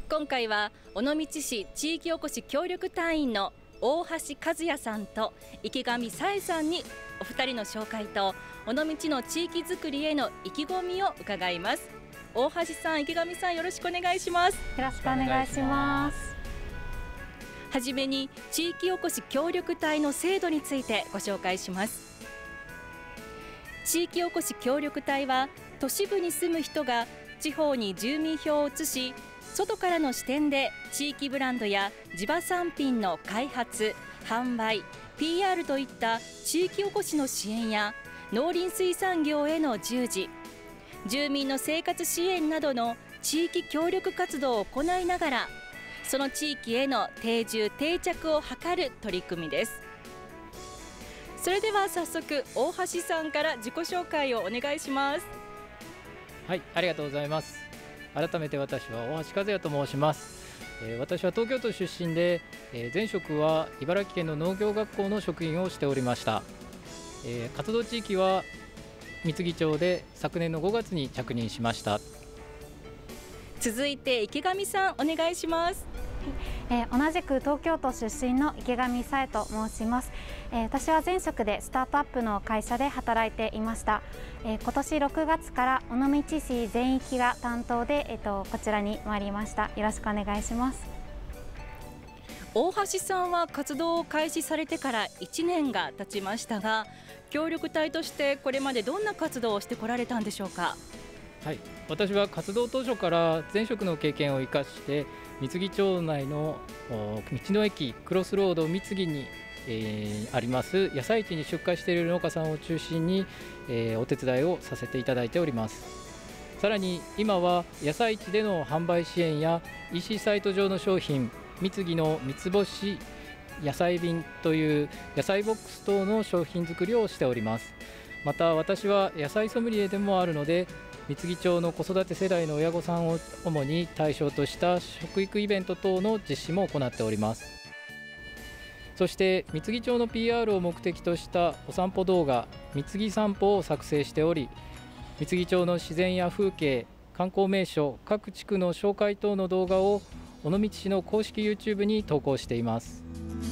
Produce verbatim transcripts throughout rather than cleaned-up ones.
今回は尾道市地域おこし協力隊員の大橋和也さんと池上紗恵さんにお二人の紹介と尾道の地域づくりへの意気込みを伺います。大橋さん、池上さん、よろしくお願いします。 よろしくお願いします。 はじめに地域おこし協力隊の制度についてご紹介します。地域おこし協力隊は都市部に住む人が地方に住民票を移し、外からの視点で地域ブランドや地場産品の開発、販売、ピーアール といった地域おこしの支援や農林水産業への従事、住民の生活支援などの地域協力活動を行いながら、その地域への定住定着を図る取り組みです。それでは早速大橋さんから自己紹介をお願いします。 はい、ありがとうございます。改めて私は大橋和也と申します。えー、私は東京都出身で、えー、前職は茨城県の農業学校の職員をしておりました。えー、活動地域は三木町で昨年のごがつに着任しました。 続いて池上さん、お願いします。 えー、同じく東京都出身の池上紗恵と申します。えー、私は前職でスタートアップの会社で働いていました。えー、今年ろくがつから尾道市全域が担当で、えー、とこちらに参りました。よろしくお願いします。 大橋さんは活動を開始されてからいちねんが経ちましたが、協力隊としてこれまでどんな活動をしてこられたんでしょうか。 はい、私は活動当初から前職の経験を生かして三木町内の道の駅クロスロード三木に、えー、あります野菜市に出荷している農家さんを中心に、えー、お手伝いをさせていただいております。さらに今は野菜市での販売支援や イーシー サイト上の商品、三木の三つ星野菜便という野菜ボックス等の商品作りをしております。また私は野菜ソムリエでもあるので、三木町の子育て世代の親御さんを主に対象とした食育イベント等の実施も行っております。そして三木町の ピーアール を目的としたお散歩動画、三木散歩を作成しており、三木町の自然や風景、観光名所、各地区の紹介等の動画を尾道市の公式 ユーチューブ に投稿しています。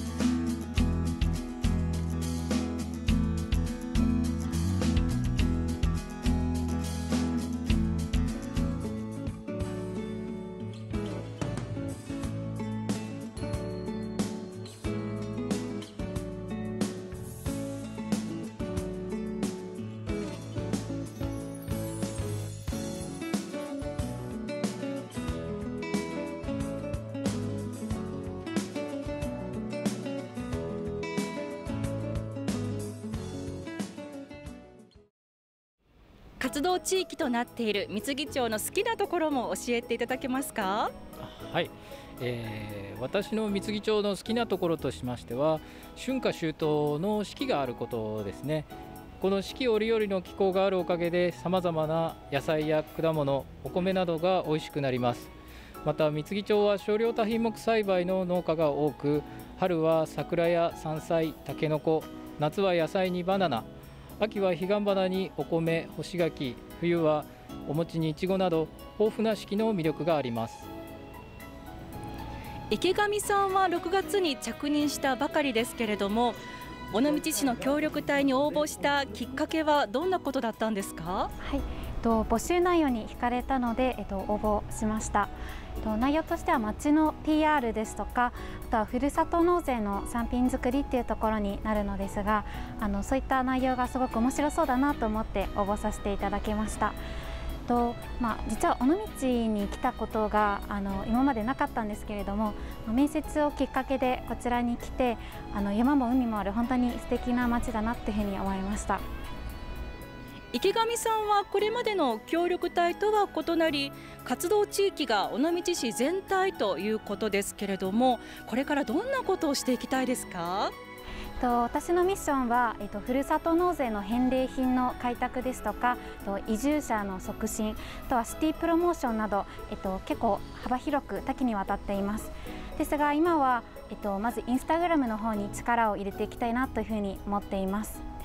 活動地域となっている三木町の好きなところも教えていただけますか。 はい、えー、私の三木町の好きなところとしましては、春夏秋冬の四季があることですね。この四季折々の気候があるおかげで、さまざまな野菜や果物、お米などが美味しくなります。また三木町は少量多品目栽培の農家が多く、春は桜や山菜、たけのこ、夏は野菜にバナナ、秋は彼岸花にお米、干し柿、冬はお餅にいちごなど豊富な四季の魅力があります。 池上さんはろくがつに着任したばかりですけれども、尾道市の協力隊に応募したきっかけはどんなことだったんですか。 はい、と募集内容に惹かれたので、えっと、応募しました。と内容としては町の ピーアール ですとか、あとはふるさと納税の産品作りっていうところになるのですが、あのそういった内容がすごく面白そうだなと思って応募させていただきました。とまあ、実は尾道に来たことがあの今までなかったんですけれども、面接をきっかけでこちらに来て、あの山も海もある本当に素敵な町だなっていうふうに思いました。 池上さんはこれまでの協力隊とは異なり、活動地域が尾道市全体ということですけれども、これからどんなことをしていきたいですか。 と私のミッションは、えっと、ふるさと納税の返礼品の開拓ですとか、と移住者の促進、あとはシティプロモーションなど、えっと、結構幅広く多岐にわたっています。ですが今は、えっと、まずインスタグラムの方に力を入れていきたいなというふうに思っています。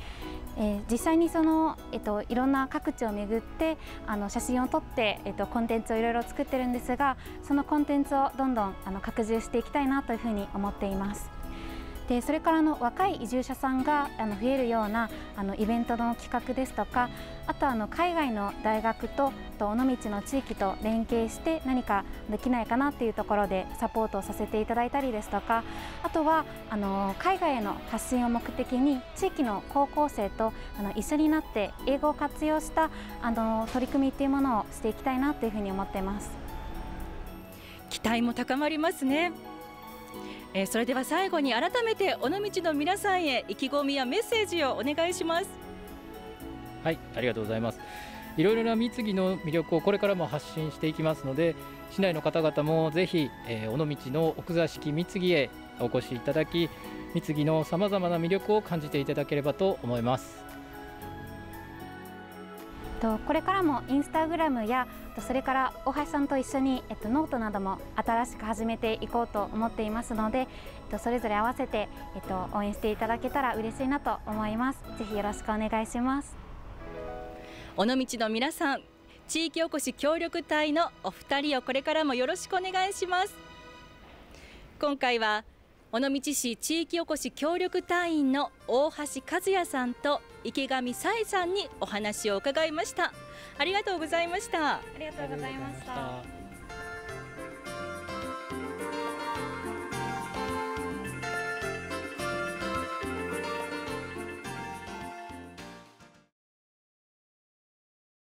えー、実際にその、えっと、いろんな各地を巡ってあの写真を撮って、えっと、コンテンツをいろいろ作ってるんですが、そのコンテンツをどんどんあの拡充していきたいなというふうに思っています。でそれからの若い移住者さんがあの増えるようなあのイベントの企画ですとか、あとはあの海外の大学とと尾道の地域と連携して何かできないかなっていうところでサポートをさせていただいたりですとか、あとはあの海外への発信を目的に地域の高校生とあの一緒になって英語を活用したあの取り組みっていうものをしていきたいなというふうに思っています。 期待も高まりますね。えー、それでは最後に改めて尾道の皆さんへ意気込みやメッセージをお願いします。 はい、ありがとうございます。いろいろな三木の魅力をこれからも発信していきますので、市内の方々もぜひ、えー、尾道の奥座敷三木へお越しいただき、三木のさまざまな魅力を感じていただければと思います。 これからもインスタグラムやそれから大橋さんと一緒に、えっと、ノートなども新しく始めていこうと思っていますので、えっと、それぞれ合わせて、えっと、応援していただけたら嬉しいなと思います。ぜひよろしくお願いします。 尾道の皆さん、地域おこし協力隊のお二人をこれからもよろしくお願いします。今回は尾道市地域おこし協力隊員の大橋和也さんと池上紗恵さんにお話を伺いました。ありがとうございました。 ありがとうございました。